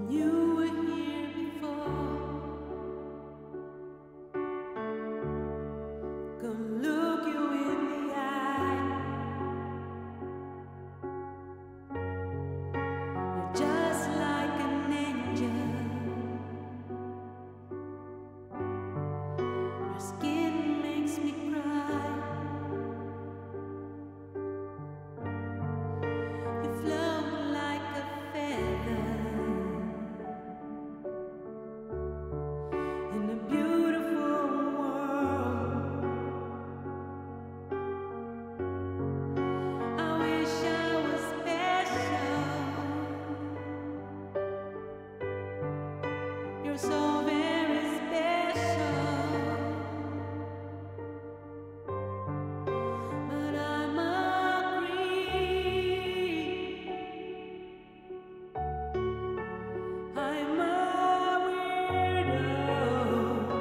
You were here before. Gonna look you in the eye. You're just like an angel. Your skin makes me cry. You float like a feather in a beautiful world. I wish I was special. You're so very special. But I'm a creep. I'm a weirdo.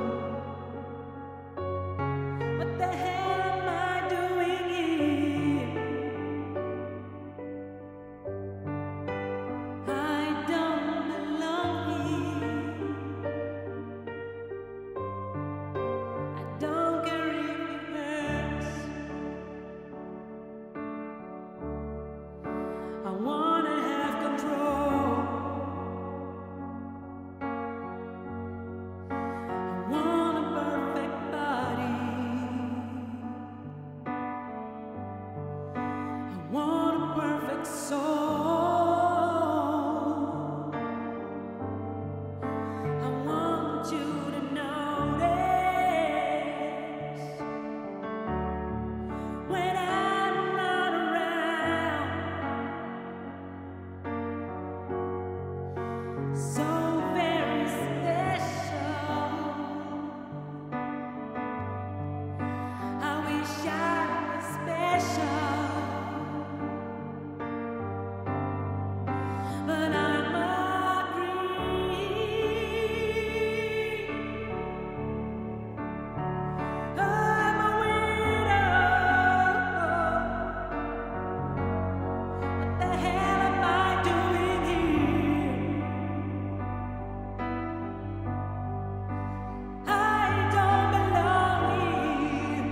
What the hell am I doing here? I don't belong here. I don't care if it hurts. I wanna have control. I want a perfect body. I want a perfect soul. I want you to notice when I'm not around. So very special. I wish I was special. But I'm a creep. I'm a weirdo. What the hell am I doing here? I don't belong here.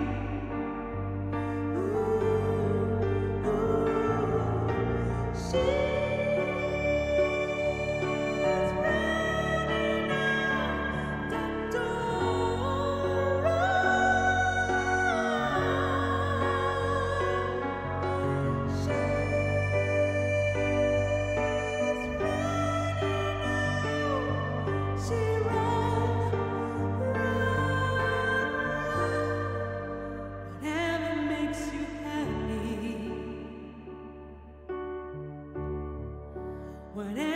She's running out the door. She's running out. She runs, whatever makes you happy. Whatever